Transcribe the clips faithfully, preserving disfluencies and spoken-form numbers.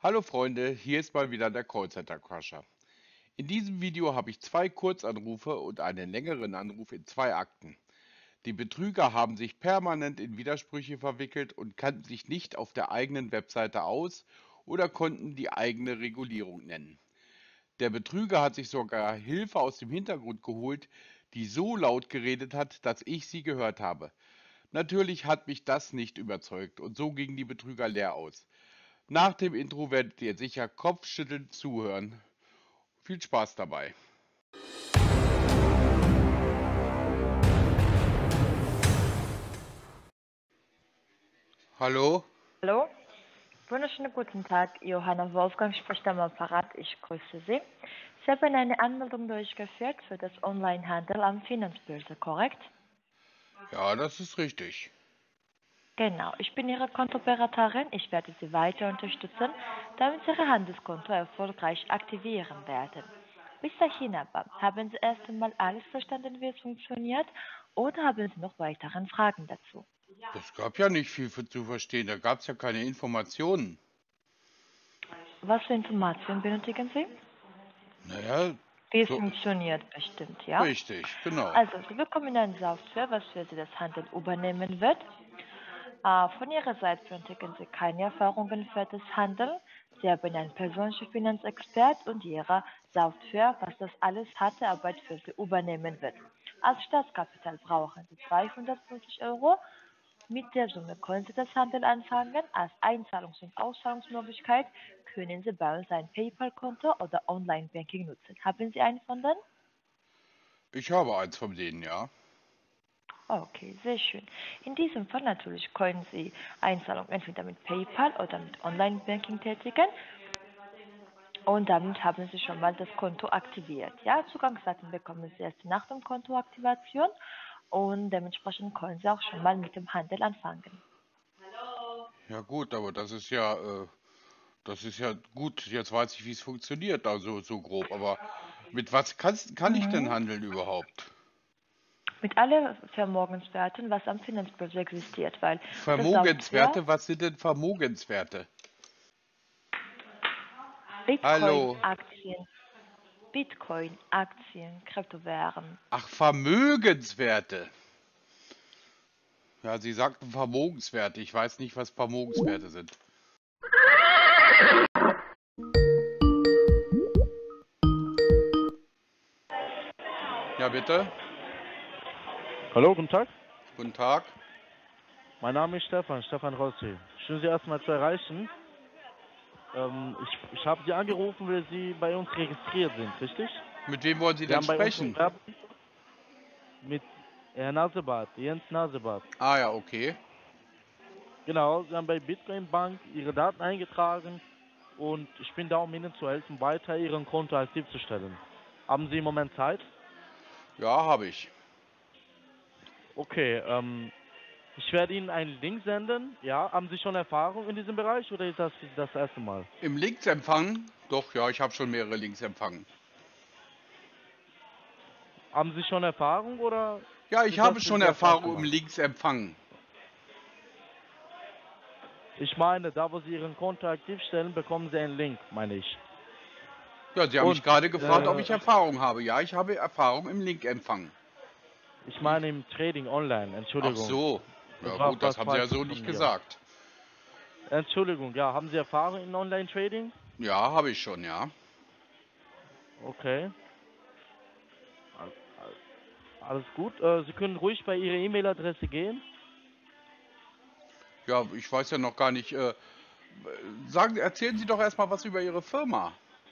Hallo Freunde, hier ist mal wieder der Callcenter Crusher. In diesem Video habe ich zwei Kurzanrufe und einen längeren Anruf in zwei Akten. Die Betrüger haben sich permanent in Widersprüche verwickelt und kannten sich nicht auf der eigenen Webseite aus oder konnten die eigene Regulierung nennen. Der Betrüger hat sich sogar Hilfe aus dem Hintergrund geholt, die so laut geredet hat, dass ich sie gehört habe. Natürlich hat mich das nicht überzeugt und so gingen die Betrüger leer aus. Nach dem Intro werdet ihr sicher kopfschüttelnd zuhören. Viel Spaß dabei. Hallo? Hallo, wunderschönen guten Tag. Johanna Wolfgang spricht am Apparat. Ich grüße Sie. Sie haben eine Anmeldung durchgeführt für das Onlinehandel am Finanzbörse, korrekt? Ja, das ist richtig. Genau, ich bin Ihre Kontoberaterin. Ich werde Sie weiter unterstützen, damit Sie Ihr Handelskonto erfolgreich aktivieren werden. Bis dahin aber, haben Sie erst einmal alles verstanden, wie es funktioniert, oder haben Sie noch weitere Fragen dazu? Das gab ja nicht viel für zu verstehen, da gab es ja keine Informationen. Was für Informationen benötigen Sie? Naja, Wie es so funktioniert bestimmt, ja? richtig, genau. Also, Sie bekommen eine Software, was für Sie das Handeln übernehmen wird. Äh, von Ihrer Seite benötigen Sie keine Erfahrungen für das Handeln. Sie haben einen persönlichen Finanzexpert und Ihre Software, was das alles harte Arbeit für Sie übernehmen wird. Als Startkapital brauchen Sie zweihundertfünfzig Euro. Mit der Summe können Sie das Handeln anfangen. Als Einzahlungs- und Auszahlungsmöglichkeit können Sie bei uns ein PayPal-Konto oder Online-Banking nutzen. Haben Sie einen von denen? Ich habe eins von denen, ja. Okay, sehr schön. In diesem Fall natürlich können Sie Einzahlungen entweder mit PayPal oder mit Online-Banking tätigen und damit haben Sie schon mal das Konto aktiviert. Ja, Zugangsdaten bekommen Sie erst nach der Kontoaktivation und dementsprechend können Sie auch schon mal mit dem Handel anfangen. Ja gut, aber das ist ja, äh, das ist ja gut. Jetzt weiß ich, wie es funktioniert, also so grob. Aber mit was kannst, kann ich denn Mhm. handeln überhaupt? Mit allen Vermögenswerten, was am Finanzbörse existiert, weil das Software Vermogenswerte, was sind denn Vermogenswerte? Bitcoin, Hallo. Aktien, Bitcoin, Aktien, Kryptowährungen. Ach, Vermögenswerte. Ja, Sie sagten Vermogenswerte. Ich weiß nicht, was Vermogenswerte sind. Ja, bitte. Hallo, guten Tag. Guten Tag. Mein Name ist Stefan, Stefan Rossi. Schön, Sie erstmal zu erreichen. Ähm, ich ich habe Sie angerufen, weil Sie bei uns registriert sind, richtig? Mit wem wollen Sie Sie denn haben bei uns sprechen? bewerben mit Herrn Nasebart, Jens Nasebart. Ah ja, okay. Genau, Sie haben bei Bitcoin Bank Ihre Daten eingetragen und ich bin da, um Ihnen zu helfen, weiter Ihren Konto aktiv zu stellen. Haben Sie im Moment Zeit? Ja, habe ich. Okay, ähm, ich werde Ihnen einen Link senden. Ja, haben Sie schon Erfahrung in diesem Bereich oder ist das das erste Mal? Im Linksempfang? Doch, ja, ich habe schon mehrere Links empfangen. Haben Sie schon Erfahrung oder Ja, ich ist das habe für schon Sie das erste Erfahrung im Mal? Linksempfang. Ich meine, da wo Sie Ihren Konto aktiv stellen, bekommen Sie einen Link, meine ich. Ja, Sie haben mich Und gerade gefragt, ob äh, ich Erfahrung habe. Ja, ich habe Erfahrung im Linkempfang. ich Ich, meine im Trading online, ach Entschuldigung. so. Das Ja war gut, das was haben Sie ja so Falsches nicht von mir. gesagt. Entschuldigung, ja, haben Sie Erfahrung in Online-Trading? Ja, habe ich schon, ja. Okay, al- al- alles gut. Äh, Sie können ruhig bei Ihrer E-Mail-Adresse gehen. Ja, ich weiß ja noch gar nicht. Äh, sagen, erzählen Sie doch erstmal was über Ihre Firma.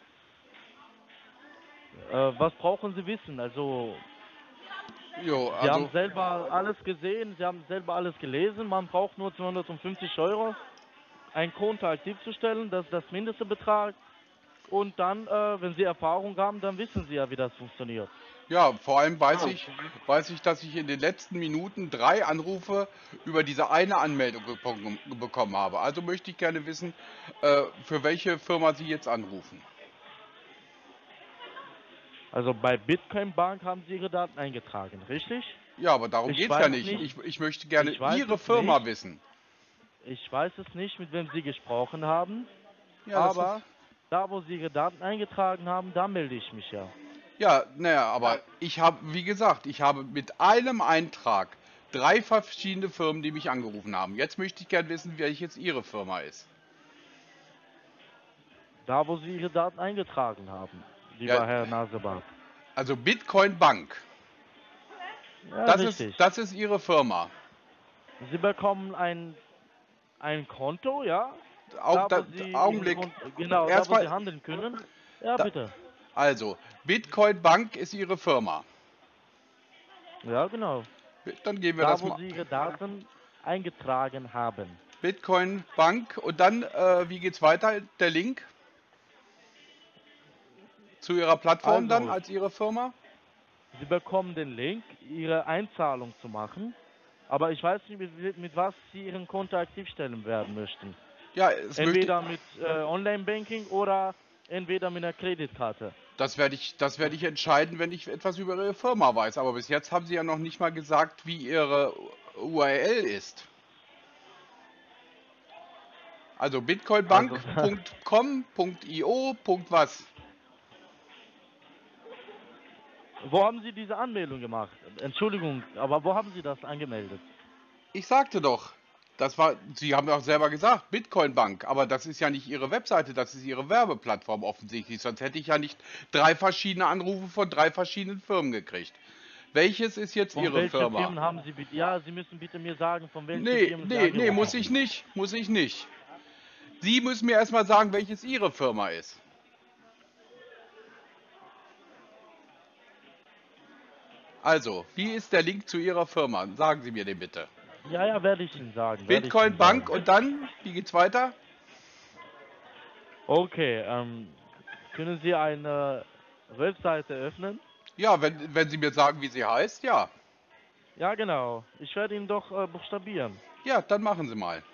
Äh, was brauchen Sie wissen? Also, Jo, Sie haben also, selber alles gesehen, Sie haben selber alles gelesen. Man braucht nur zweihundertfünfzig Euro, ein Konto aktiv zu stellen, das ist das mindeste Betrag. Und dann, äh, wenn Sie Erfahrung haben, dann wissen Sie ja, wie das funktioniert. ja, vor allem weiß ich, weiß ich, dass ich in den letzten Minuten drei Anrufe über diese eine Anmeldung gepon- bekommen habe. Also möchte ich gerne wissen, äh, für welche Firma Sie jetzt anrufen. Also bei Bitcoin Bank haben Sie Ihre Daten eingetragen, richtig? Ja, aber darum Ich geht's ja weiß nicht. nicht, Ich, ich möchte gerne ich weiß Ihre es Firma nicht, wissen. ich weiß es nicht, mit wem Sie gesprochen haben. Ja, das ist. Aber da, wo Sie Ihre Daten eingetragen haben, da melde ich mich ja. Ja, naja, aber ich habe, wie gesagt, ich habe mit einem Eintrag drei verschiedene Firmen, die mich angerufen haben. Jetzt möchte ich gern wissen, welches Ihre Firma ist. Da, wo Sie Ihre Daten eingetragen haben, lieber Ja, Herr Nasebart. also Bitcoin Bank. Ja, Das ist, richtig. das ist Ihre Firma. Sie bekommen ein, ein Konto, ja? Au, Da, wo da, Sie Ihren Augenblick. Konto, genau, da, wo Erstmal, Sie handeln können. Ja, da, bitte. also, Bitcoin Bank ist Ihre Firma. Ja, genau. Dann gehen wir Da, das wo mal. Sie Ihre Daten eingetragen haben. Bitcoin Bank und dann, äh, wie geht's weiter? Der Link zu Ihrer Plattform dann Also, als Ihre Firma? Sie bekommen den Link, Ihre Einzahlung zu machen. Aber ich weiß nicht, mit, mit was Sie Ihren Konto aktiv stellen werden möchten. Ja, es möchte, Entweder mit äh, Online-Banking oder entweder mit einer Kreditkarte. das werde ich, das werde ich entscheiden, wenn ich etwas über Ihre Firma weiß. Aber bis jetzt haben Sie ja noch nicht mal gesagt, wie Ihre U R L ist. Also Also, bitcoinbank punkt com punkt i o. was? wo haben Sie diese Anmeldung gemacht? Entschuldigung, aber wo haben Sie das angemeldet? Ich sagte doch, das war, Sie haben ja auch selber gesagt, Bitcoin Bank, aber das ist ja nicht Ihre Webseite, das ist Ihre Werbeplattform offensichtlich, sonst hätte ich ja nicht drei verschiedene Anrufe von drei verschiedenen Firmen gekriegt. Welches ist jetzt Von Ihre welchen Firma? Firmen haben Sie bitte? Ja, Sie müssen bitte mir sagen, von welchen Nee, Firmen Sie nee, nee, angerufen muss ich sind. nicht, muss ich nicht. Sie müssen mir erstmal sagen, welches Ihre Firma ist. Also, wie ist der Link zu Ihrer Firma? Sagen Sie mir den bitte. Ja, ja, werde ich Ihnen sagen, werde ich Bitcoin Ihnen sagen. Bank und dann, wie geht's weiter? Okay, ähm, können Sie eine Webseite öffnen? Ja, wenn, wenn Sie mir sagen, wie sie heißt, ja. Ja, genau. Ich werde ihn doch äh, buchstabieren. Ja, dann machen Sie mal.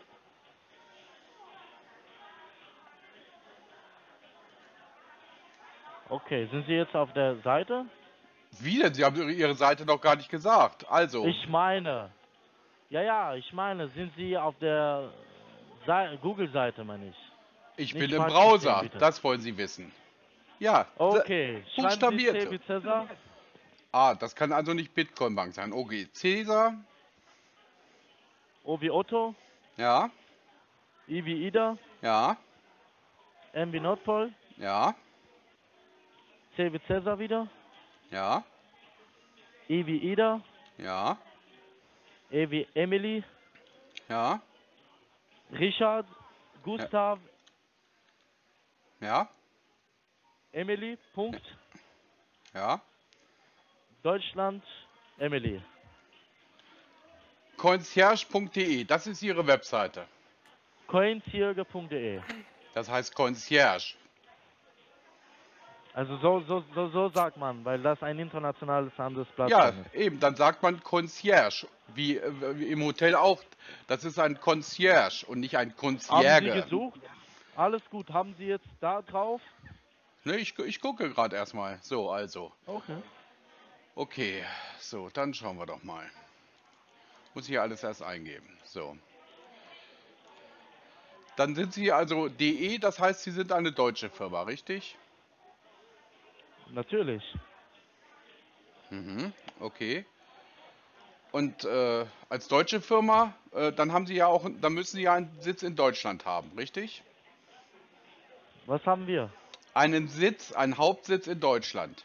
Okay, sind Sie jetzt auf der Seite? Wie denn? Sie haben Ihre Seite noch gar nicht gesagt. Also, Ich meine, ja, ja, ich meine, sind Sie auf der Sei- Google-Seite, meine ich. ich Nicht bin im falsch verstehen, Browser. bitte. Das wollen Sie wissen. Ja, se- Okay, schreiben Sie C buchstabierte. wie Cäsar, Ah, das kann also nicht Bitcoin Bank sein. Okay, Cäsar. O wie Otto, Ja, I wie Ida, ja, M wie Nordpol, ja, C wie Cäsar wieder, ja, I wie Ida, ja, E wie Emily, ja, Richard, ja, Gustav, ja, Emily, Punkt, ja. Deutschland, Emily. concierge punkt de, das ist Ihre Webseite. coinzierge punkt de. Das heißt Concierge. Also so, so, so, so sagt man, weil das ein internationales Ja, Handelsplattform ist. eben, dann sagt man Concierge, wie, äh, wie im Hotel auch. Das ist ein Concierge und nicht ein Haben Sie Concierge. gesucht? Alles gut. Haben Sie jetzt da drauf? Ne, ich, gu- ich gucke gerade erstmal. So, also. Okay. Okay, so, dann schauen wir doch mal. Muss ich hier alles erst eingeben. So. Dann sind Sie also de, das heißt, Sie sind eine deutsche Firma, richtig? Natürlich. Mhm, okay. Und äh, als deutsche Firma, äh, dann haben Sie ja auch, dann müssen Sie ja einen Sitz in Deutschland haben, richtig? Was haben wir? Einen Sitz, einen Hauptsitz in Deutschland.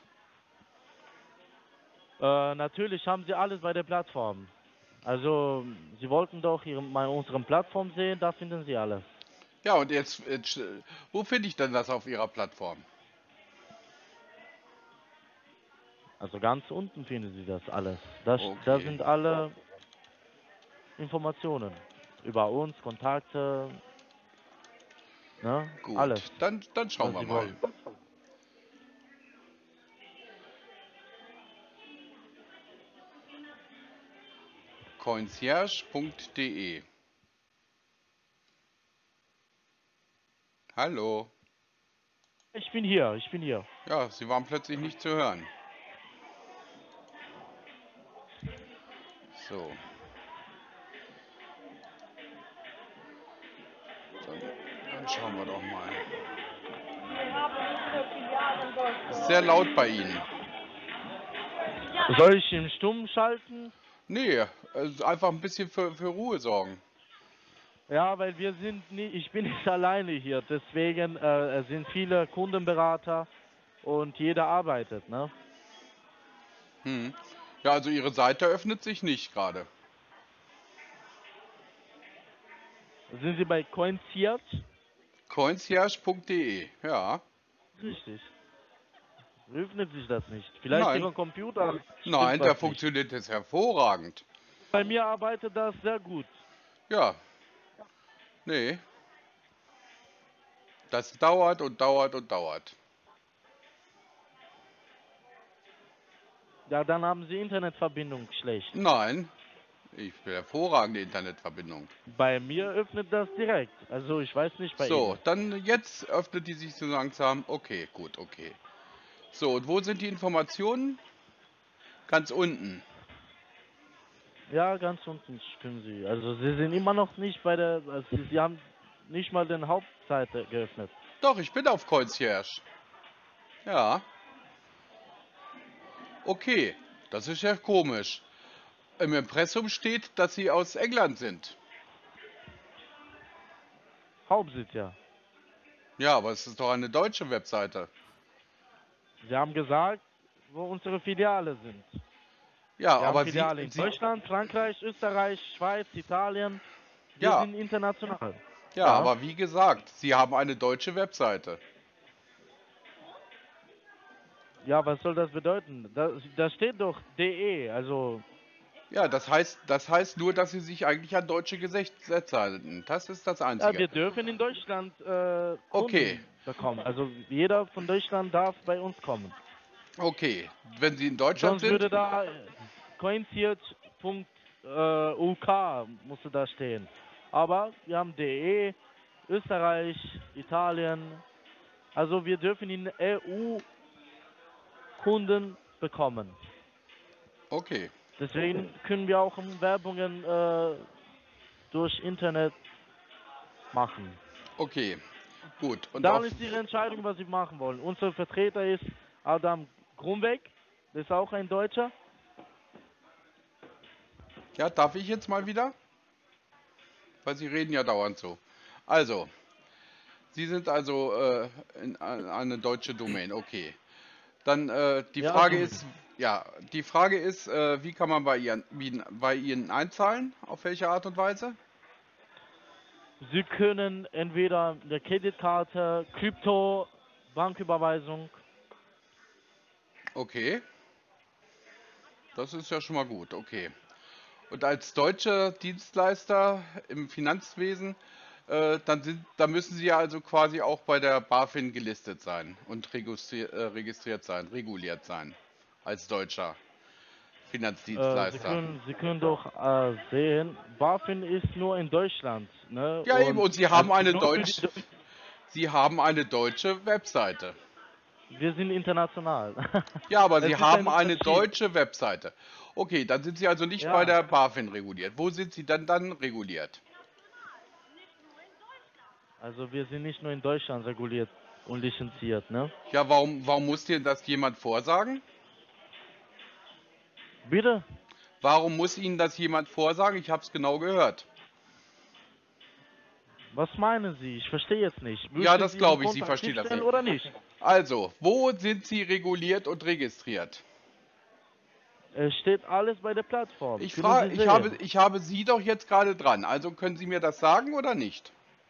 Äh, natürlich haben Sie alles bei der Plattform. Also, Sie wollten doch ihre, mal unsere Plattform sehen, da finden Sie alles. Ja, und jetzt, jetzt äh, wo finde ich denn das auf Ihrer Plattform? Also ganz unten finden Sie das alles. Da, da Okay, sind alle Informationen über uns, Kontakte, ne? Alles, gut. Dann, dann schauen was wir Sie mal. wollen. concierge punkt de. Hallo. Ich bin hier, ich bin hier. Ja, Sie waren plötzlich nicht zu hören. So. Dann, Schauen wir doch mal. Wir haben unsere Filialen dort. Ist sehr laut bei Ihnen. Soll ich ihn stumm schalten? Nee, also einfach ein bisschen für, für Ruhe sorgen. Ja, weil wir sind nie, ich bin nicht alleine hier, deswegen äh, es sind viele Kundenberater und jeder arbeitet, ne? Hm. Ja, also Ihre Seite öffnet sich nicht gerade. Sind Sie bei Coinciert? Coincierge punkt de, ja. Richtig. Öffnet sich das nicht. Vielleicht Nein, Ihren Computer stimmt nein, der was nicht. funktioniert jetzt hervorragend. Bei mir arbeitet das sehr gut. Ja, nee, das dauert und dauert und dauert. Ja, dann haben Sie Internetverbindung schlecht. Nein, ich will hervorragende Internetverbindung. Bei mir öffnet das direkt. Also ich weiß nicht bei So, Ihnen. dann jetzt öffnet die sich so langsam. Okay, gut, okay. So, und wo sind die Informationen? Ganz unten. Ja, ganz unten stimmen Sie. Also Sie sind immer noch nicht bei der, also Sie haben nicht mal den Hauptseite geöffnet. Doch, ich bin auf Coincierge. Ja. Okay, das ist ja komisch. Im Impressum steht, dass Sie aus England sind. Hauptsitz, ja. Ja, aber es ist doch eine deutsche Webseite. Sie haben gesagt, wo unsere Filiale sind. Ja, Wir haben aber Sie, Filiale in Sie Deutschland, Frankreich, Österreich, Schweiz, Italien. Wir ja, sind international. ja, Ja. aber wie gesagt, Sie haben eine deutsche Webseite. Ja, was soll das bedeuten? Da, da steht doch de, also Ja, das heißt, das heißt nur, dass Sie sich eigentlich an deutsche Gesetze halten. Das ist das ja, Einzige. wir dürfen in Deutschland äh, Kunden Okay, bekommen. Also jeder von Deutschland darf bei uns kommen. okay. Wenn Sie in Deutschland Sonst würde sind, da coinciert punkt u k musste da stehen. Aber wir haben de, Österreich, Italien. Also wir dürfen in E U Kunden bekommen. okay, Deswegen können wir auch Werbungen äh, durch Internet machen. okay, gut. Und Dann auf, ist Ihre Entscheidung, was Sie machen wollen. Unser Vertreter ist Adam Grunweg, der ist auch ein Deutscher. ja, darf ich jetzt mal wieder? Weil Sie reden ja dauernd so. Also, Sie sind also äh, in, an- eine deutsche Domain, okay. Dann äh, die Ja, Frage so. ist, ja, die Frage ist, äh, wie kann man bei Ihnen, wie, bei Ihnen einzahlen? Auf welche Art und Weise? Sie können entweder eine Kreditkarte, Krypto, Banküberweisung. Okay, das ist ja schon mal gut, okay. Und als deutscher Dienstleister im Finanzwesen, äh, dann, sind, dann müssen Sie ja also quasi auch bei der BaFin gelistet sein und registriert, äh, registriert sein, reguliert sein, als deutscher Äh, Sie, Finanzdienstleister. können, Sie können doch äh, sehen, BaFin ist nur in Deutschland. Ne? Ja, eben, Und und Sie es haben ist eine nur für Deutsch, die, Sie haben eine deutsche Webseite. wir sind international. Ja, aber Es Sie ist haben ein eine Unterschied. deutsche Webseite. Okay, dann sind Sie also nicht bei Ja, der BaFin reguliert. Wo sind Sie denn dann reguliert? also wir sind nicht nur in Deutschland reguliert und lizenziert, ne? Ja, warum, warum muss dir das jemand vorsagen? Bitte? Warum muss Ihnen das jemand vorsagen? Ich habe es genau gehört. Was meinen Sie? Ich verstehe jetzt nicht. Ja, Möchten das Sie Ihren glaube ich, Sie Konto verstehen aktiv das stellen nicht. oder nicht? Also, wo sind Sie reguliert und registriert? Es steht alles bei der Plattform. Ich Können frage, Sie ich habe, sehen. ich habe Sie doch jetzt gerade dran. Also können Sie mir das sagen oder nicht?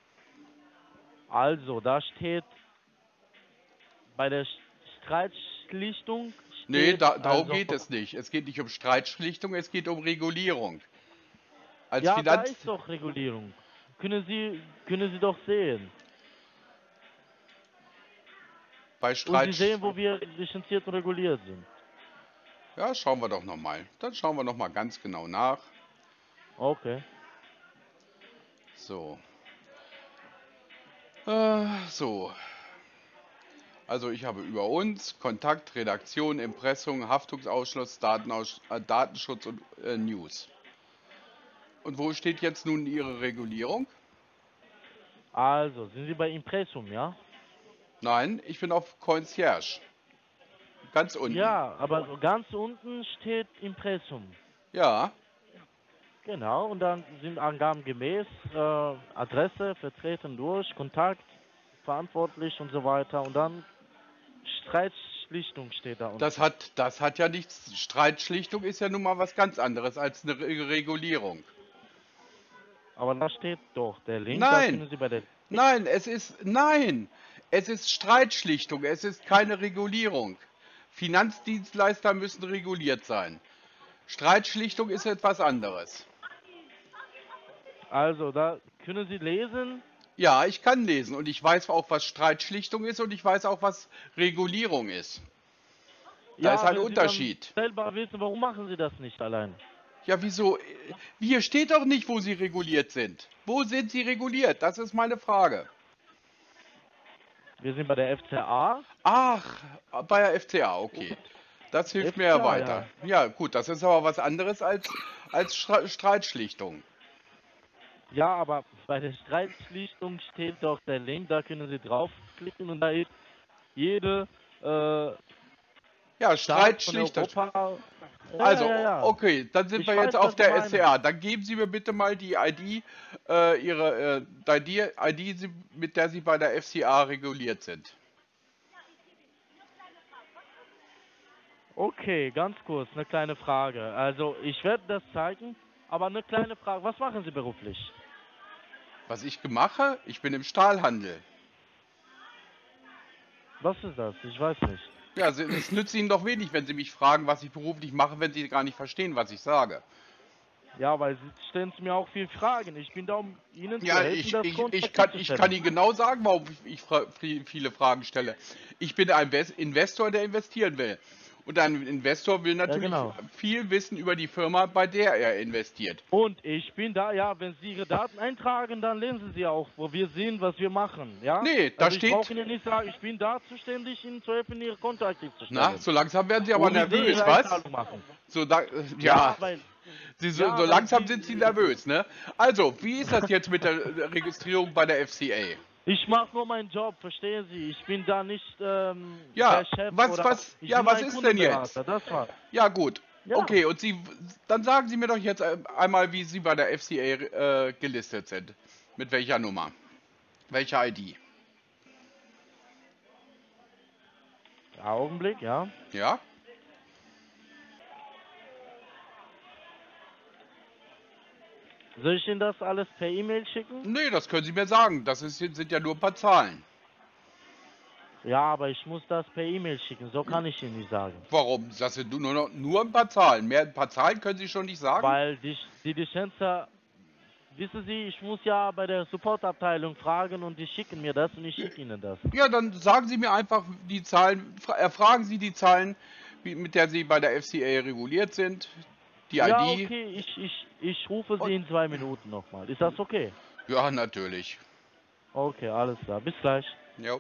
Also, da steht bei der Streitschlichtung Nee, steht da, darum also, geht es nicht. Es geht nicht um Streitschlichtung, es geht um Regulierung. Als ja, da Finanz... ist doch Regulierung. Können Sie, können Sie doch sehen. Bei Und Sie Streit... sehen, wo wir lizenziert und reguliert sind. Ja, schauen wir doch nochmal. Dann schauen wir nochmal ganz genau nach. Okay. So. Äh, so. Also ich habe über uns Kontakt, Redaktion, Impressum, Haftungsausschluss, Datenaus äh, Datenschutz und äh, News. Und wo steht jetzt nun Ihre Regulierung? Also, sind Sie bei Impressum, ja? Nein, ich bin auf Concierge. Ganz unten. Ja, aber so ganz unten steht Impressum. Ja, Genau, und dann sind Angaben gemäß, äh, Adresse, vertreten durch, Kontakt, verantwortlich und so weiter. Und dann Streitschlichtung steht da das unten. hat, das hat ja nichts. Streitschlichtung ist ja nun mal was ganz anderes als eine Re Regulierung. Aber da steht doch der Link, da Nein, können Sie bei der... nein, es ist, nein, es ist Streitschlichtung, es ist keine Regulierung. Finanzdienstleister müssen reguliert sein. Streitschlichtung ist etwas anderes. Also, da können Sie lesen. Ja, ich kann lesen und ich weiß auch, was Streitschlichtung ist und ich weiß auch, was Regulierung ist. Da Ja, ist ein wenn Sie Unterschied. dann selber wissen, warum machen Sie das nicht allein? Ja, wieso? Hier steht doch nicht, wo Sie reguliert sind. Wo sind Sie reguliert? Das ist meine Frage. Wir sind bei der F C A. Ach, bei der F C A, okay. Das hilft mir ja F C A, weiter. Ja, gut, das ist aber was anderes als, als Stre- Streitschlichtung. Ja, aber bei der Streitschlichtung steht doch der Link, da können Sie draufklicken und da ist jede äh, Ja, Staat von Streitschlichter. Europa. Ja, Also, ja, ja. okay, dann sind Ich wir weiß, jetzt auf was Sie der meinen. S C A. Dann geben Sie mir bitte mal die I D, äh, Ihre äh, I D, I D, Sie- mit der Sie bei der F C A reguliert sind. Okay, ganz kurz, eine kleine Frage. Also, ich werde das zeigen, aber eine kleine Frage. Was machen Sie beruflich? Was ich mache? Ich bin im Stahlhandel. Was ist das? Ich weiß nicht. Ja, Sie- es nützt Ihnen doch wenig, wenn Sie mich fragen, was ich beruflich mache, wenn Sie gar nicht verstehen, was ich sage. Ja, weil Sie stellen mir auch viele Fragen. Ich bin da, um Ihnen zu Ja, helfen, ich, das ich, Konto ich, kann, ich sicherzustellen. kann Ihnen genau sagen, warum ich, ich fra vi- viele Fragen stelle. Ich bin ein Ves- Investor, der investieren will. Und ein Investor will natürlich genau. viel wissen über die Firma, bei der er investiert. Und ich bin da, ja, wenn Sie Ihre Daten eintragen, dann lesen Sie auch, wo wir sind, was wir machen, ja? Nee, da Also ich steht- brauche Ihnen nicht sagen, ich bin da zuständig, Ihnen zu helfen, Ihr Konto aktiv zu stellen. Na, so langsam werden Sie aber Wo wir nervös, Ihre was? Einzahlung machen. So, da, äh, ja, weil, Sie, so, ja, so weil langsam Sie- sind Sie nervös, ne? Also, wie ist das jetzt mit der äh, Registrierung bei der F C A? ich mache nur meinen Job, verstehen Sie? Ich bin da nicht ähm, Ja, der Chef was- oder... was- ich ja, bin was ein ist denn jetzt? Kundenberater, Das war. Ja, gut. Ja. Okay, und Sie, dann sagen Sie mir doch jetzt äh, einmal, wie Sie bei der F C A äh, gelistet sind. Mit welcher Nummer? Welcher I D? Augenblick, ja. Ja? Soll ich Ihnen das alles per E-Mail schicken? Nee, das können Sie mir sagen. Das ist, sind ja nur ein paar Zahlen. Ja, aber ich muss das per E-Mail schicken, so kann ich Ihnen nicht sagen. Warum? Das sind nur, noch, nur ein paar Zahlen. Mehr ein paar Zahlen können Sie schon nicht sagen? Weil die, die Lizenzer, wissen Sie, ich muss ja bei der Supportabteilung fragen und die schicken mir das und ich schicke Ihnen das. Ja, dann sagen Sie mir einfach die Zahlen, fra- erfragen Sie die Zahlen, wie, mit der Sie bei der F C A reguliert sind, die Ja, I D. okay, ich, ich, ich rufe Sie in zwei Minuten nochmal. Ist das okay? Ja, natürlich. Okay, alles klar. Bis gleich. Ja.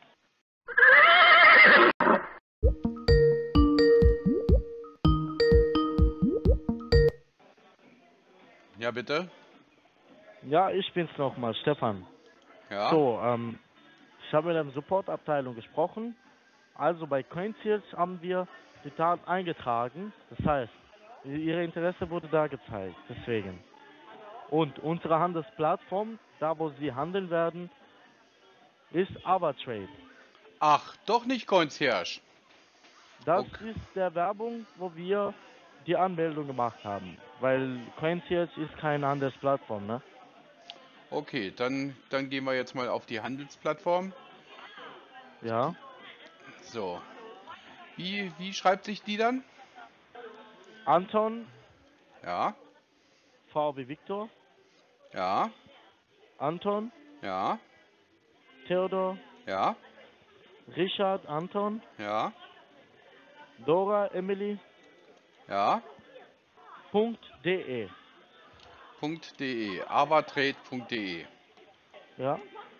Ja, bitte. Ja, ich bin's nochmal, Stefan. Ja. So, ähm, ich habe mit der Supportabteilung gesprochen. Also bei CoinSeals haben wir die Daten eingetragen. Das heißt, Ihre Interesse wurde da gezeigt. Deswegen. Und unsere Handelsplattform, da wo Sie handeln werden, ist Avatrade. Ach, doch nicht Concierge. Das Okay. ist der Werbung, wo wir die Anmeldung gemacht haben. Weil CoinSeals ist keine Handelsplattform, ne? Okay, dann, dann gehen wir jetzt mal auf die Handelsplattform. Ja. So. Wie, wie schreibt sich die dann? Anton, Ja, V wie Victor, ja, Anton, ja, Theodor, ja, Richard, Anton, ja, Dora, Emily, ja. Punkt .de. .de, avatrade.de. Ja.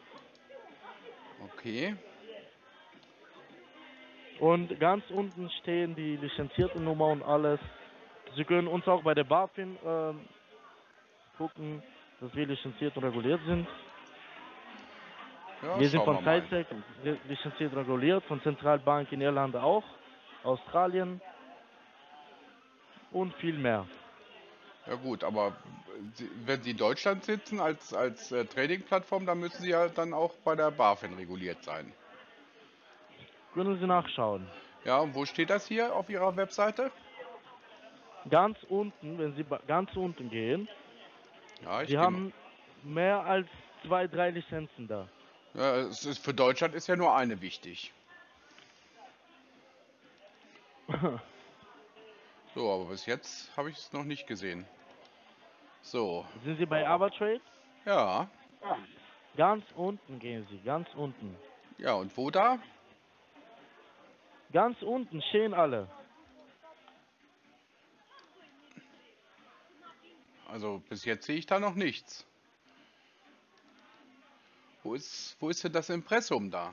Okay. Und ganz unten stehen die lizenzierte Nummer und alles. Sie können uns auch bei der BaFin ähm, gucken, dass wir lizenziert und reguliert sind. Ja, Wir sind schauen von wir mal. Zeitsec lizenziert reguliert, von Zentralbank in Irland auch, Australien und viel mehr. Ja gut, aber Sie, wenn Sie in Deutschland sitzen als, als äh, Trading-Plattform, dann müssen Sie ja dann auch bei der BaFin reguliert sein. Können Sie nachschauen. Ja, und wo steht das hier auf Ihrer Webseite? Ganz unten, wenn Sie ba- ganz unten gehen, Ja, ich Sie gehe mal. haben mehr als zwei, drei Lizenzen da. Ja, es ist, für Deutschland ist ja nur eine wichtig. So, aber bis jetzt habe ich es noch nicht gesehen. So, Sind Sie bei Avatrade? ja. Ganz unten gehen Sie, ganz unten. Ja, und wo da? Ganz unten stehen alle. Also bis jetzt sehe ich da noch nichts. Wo ist, wo ist denn das Impressum da?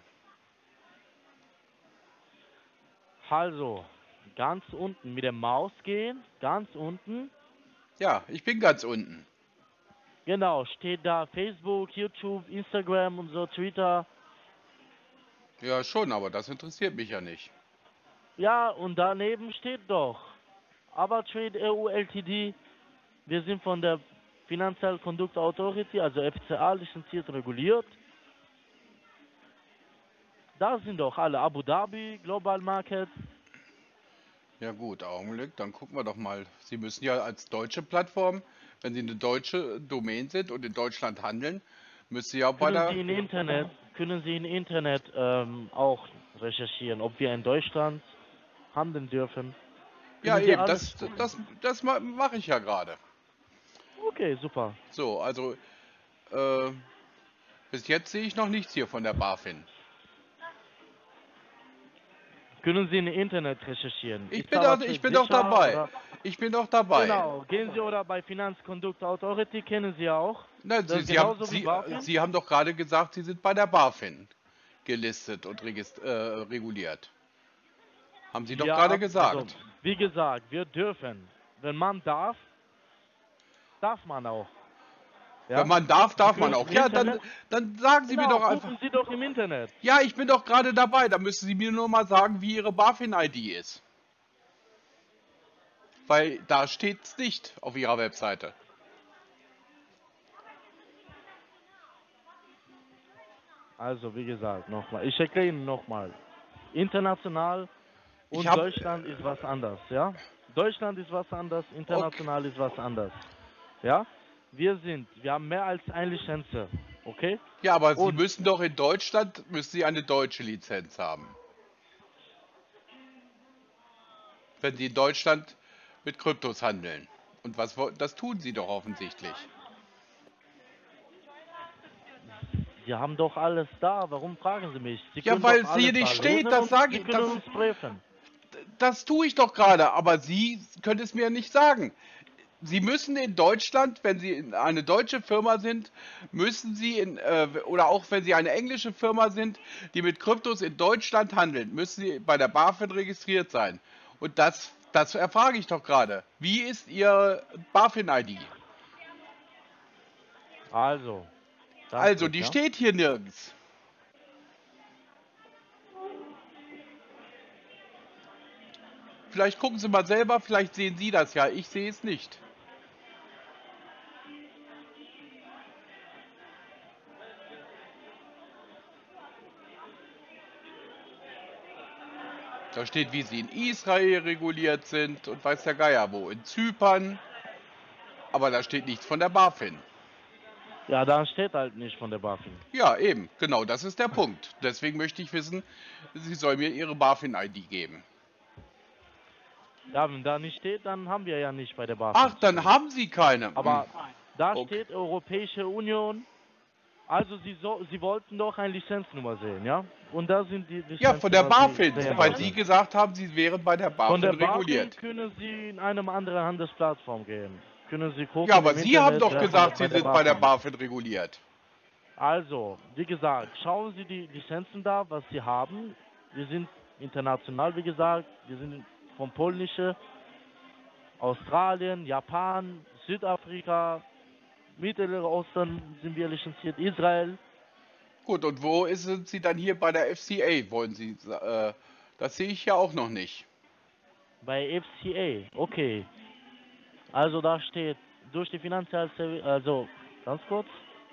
Also, ganz unten mit der Maus gehen, ganz unten. Ja, ich bin ganz unten. Genau, steht da Facebook, YouTube, Instagram und so, Twitter. Ja, schon, aber das interessiert mich ja nicht. Ja, und daneben steht doch Avatrade E U Ltd. Wir sind von der Financial Conduct Authority, also F C A, lizenziert reguliert. Da sind doch alle Abu Dhabi, Global Markets. Ja gut, Augenblick, dann gucken wir doch mal. Sie müssen ja als deutsche Plattform, wenn Sie eine deutsche Domain sind und in Deutschland handeln, müssen Sie ja bei Können der... Sie im Internet, können Sie im Internet ähm, auch recherchieren, ob wir in Deutschland handeln dürfen. Ja Können Sie eben, alles das, gucken. das, das ma- mache ich ja gerade. Okay, super. So, also äh, bis jetzt sehe ich noch nichts hier von der BaFin. Können Sie im Internet recherchieren. Ich Ist bin doch, Avatrade ich bin doch sicher dabei. oder? Ich bin doch dabei. Genau, gehen Sie oder bei Finanzconduct Authority, kennen Sie auch. Na, Das Sie, ist Sie, haben, genauso wie Sie, BaFin. Sie haben doch gerade gesagt, Sie sind bei der BaFin gelistet und regist äh, reguliert. Haben Sie doch Ja, gerade ab- gesagt. also, wie gesagt, wir dürfen. Wenn man darf, darf man auch. Ja? Wenn man darf, Sie darf man können auch. im Ja, dann, Internet, dann sagen Sie mir genau, doch einfach. gucken Sie doch im Internet. Ja, ich bin doch gerade dabei. Da müssen Sie mir nur mal sagen, wie Ihre BaFin-I D ist. Weil da steht's nicht auf Ihrer Webseite. Also, wie gesagt, nochmal. Ich erkläre Ihnen nochmal. International Ich und habe... Deutschland ist was anderes, ja? Deutschland ist was anderes, Okay. international ist was anderes. Ja? Wir sind, wir haben mehr als eine Lizenz, okay? Ja, aber Sie Und müssen doch in Deutschland, müssen Sie eine deutsche Lizenz haben. Wenn Sie in Deutschland mit Kryptos handeln. Und was wo- das tun Sie doch offensichtlich. wir haben doch alles da. Warum fragen Sie mich? Sie Ja, können weil doch es hier alles nicht da steht, lesen das und sage Sie ich, können das, uns prüfen. das tue ich doch gerade, aber Sie können es mir nicht sagen. Sie müssen in Deutschland, wenn Sie in eine deutsche Firma sind, müssen Sie in, äh, oder auch wenn Sie eine englische Firma sind, die mit Kryptos in Deutschland handelt, müssen Sie bei der BaFin registriert sein. Und das, das erfrage ich doch gerade. Wie ist Ihr BaFin-I D? Also, ganz Also, kurz, die ja? steht hier nirgends. Vielleicht gucken Sie mal selber, vielleicht sehen Sie das ja. Ich sehe es nicht. Da steht, wie Sie in Israel reguliert sind und weiß der Geier wo. In Zypern. Aber da steht nichts von der BaFin. Ja, da steht halt nicht von der BaFin. Ja, eben. Genau, das ist der Punkt. Deswegen möchte ich wissen, Sie soll mir Ihre BaFin-I D geben. Ja, wenn da nicht steht, dann haben wir ja nicht bei der BaFin Ach, zu dann tun. haben Sie keine. Hm. Aber da Okay. steht Europäische Union. Also Sie, so, Sie wollten doch eine Lizenznummer sehen, ja? Und da sind die Lizenzen, Ja, von der was Sie BaFin, sehen weil wollten. Sie gesagt haben, Sie wären bei der Von der BaFin BaFin reguliert. können Sie in eine andere Handelsplattform gehen. Können Sie gucken Ja, aber im Sie haben Internet, doch wer von gesagt, bei Sie der sind bei der BaFin ist. BaFin reguliert. Also, wie gesagt, schauen Sie die Lizenzen da, was Sie haben. Wir sind international, wie gesagt. Wir sind vom Polnische, Australien, Japan, Südafrika, Mittlerer Osten sind wir lizenziert, Israel. Gut, und wo ist- sind Sie dann hier bei der F C A? Wollen Sie, äh, das sehe ich ja auch noch nicht. Bei F C A, okay. Also da steht, durch die finanzielle, Servi- also ganz kurz.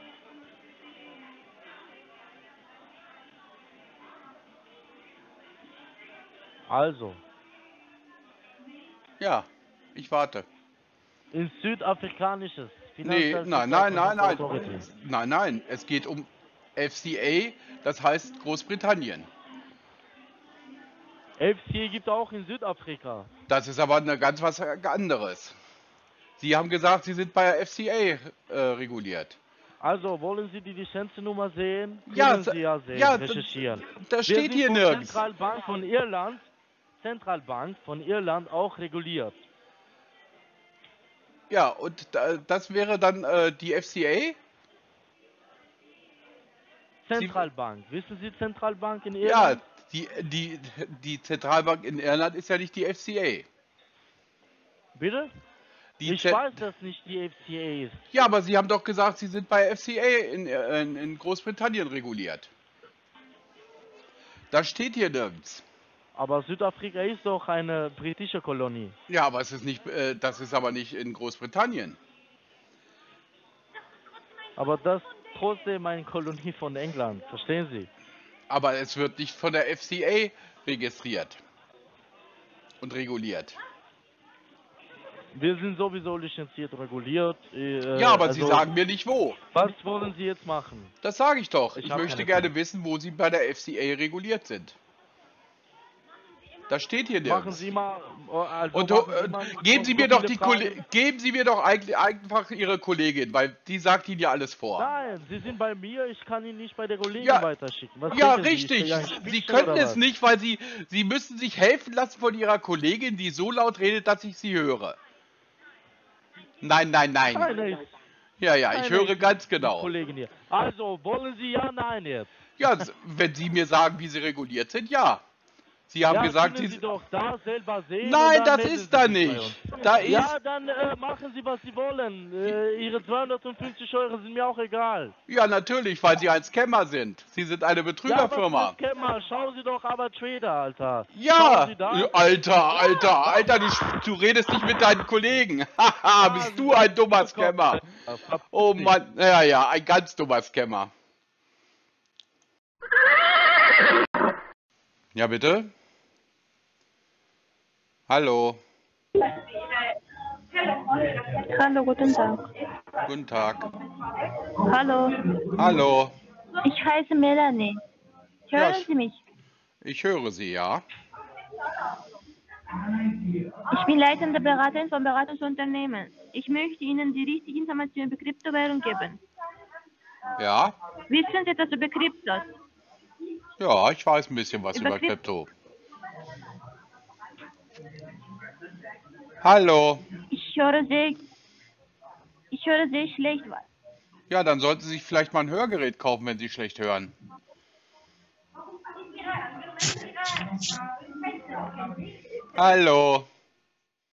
Also, Ja, ich warte. in südafrikanisches Nee, Financial nein, Support nein, nein, nein. Authority. Nein, nein, es geht um F C A, das heißt Großbritannien. F C A gibt auch in Südafrika. Das ist aber eine ganz was anderes. Sie haben gesagt, Sie sind bei der F C A äh, reguliert. Also, wollen Sie die Lizenzennummer sehen? Können Ja, Sie ja sehen, ja, d- recherchieren. das Wir steht sind hier von nirgends. Zentralbank von Irland, Zentralbank von Irland auch reguliert. Ja, und da- das wäre dann äh, die F C A? Zentralbank. Wissen Sie Zentralbank in Ja, Irland? die, die, die Zentralbank in Irland ist ja nicht die F C A. Bitte? Die Ich Z- weiß, dass nicht die F C A ist. Ja, aber Sie haben doch gesagt, Sie sind bei F C A in, in, in Großbritannien reguliert. Das steht hier nirgends. Aber Südafrika ist doch eine britische Kolonie. Ja, aber es ist nicht, äh, das ist aber nicht in Großbritannien. Aber das trotzdem eine Kolonie von England. Verstehen Sie? Aber es wird nicht von der F C A registriert und reguliert. Wir sind sowieso lizenziert, reguliert. Äh, Ja, aber also, Sie sagen mir nicht wo. Was wollen Sie jetzt machen? Das sage ich doch. Ich Ich hab möchte keine gerne Zeit. wissen, wo Sie bei der F C A reguliert sind. Das steht hier Machen nirgends. Sie mal. Also Und machen äh, Sie mal geben so Sie mir viele doch die Fragen. Kolle geben Sie mir doch eigentlich einfach Ihre Kollegin, weil die sagt Ihnen ja alles vor. Nein, Sie sind bei mir, ich kann ihn nicht bei der Kollegin Ja, weiterschicken. Was Ja, denken Sie, ich richtig. bin ja ein Sie Spielchen können oder es was? nicht, weil Sie Sie müssen sich helfen lassen von Ihrer Kollegin, die so laut redet, dass ich sie höre. Nein, nein, nein. Keine ist, Ja, ja, ich keine höre ist ganz die genau. Kollegin hier. Also, wollen Sie ja, nein jetzt? Ja, s- wenn Sie mir sagen, wie Sie reguliert sind, ja. Sie haben Ja, gesagt, können Sie... Sie doch da selber sehen und Nein, dann das melden ist Sie da sich bei nicht. uns. Da Ja, ist... dann äh, machen Sie, was Sie wollen. Äh, Ihre zweihundertfünfzig Euro sind mir auch egal. Ja, natürlich, weil Sie ein Scammer sind. Sie sind eine Ja, was Betrügerfirma. ist das Kämmer? Schauen Sie doch aber Trader, Alter. Schauen Ja, Sie da? Alter, Alter, Alter, du, sch- du redest nicht mit deinen Kollegen. Haha, bist du ein dummer Scammer. Oh Mann, ja, ja, ein ganz dummer Scammer. Ja, bitte? Hallo, Hallo, guten Tag. guten Tag. Hallo, Hallo, ich heiße Melanie. Ja, Hören ich- Sie mich? ich höre Sie, ja. Ich bin leitende Beraterin von Beratungsunternehmen. Ich möchte Ihnen die richtige Information über Kryptowährung geben. Ja, Wissen Sie etwas über Kryptos? ja, ich weiß ein bisschen was Über über Krypt- Krypto. Hallo, Ich höre sehr, ich höre sehr schlecht was. ja, dann sollten Sie sich vielleicht mal ein Hörgerät kaufen, wenn Sie schlecht hören. Hallo.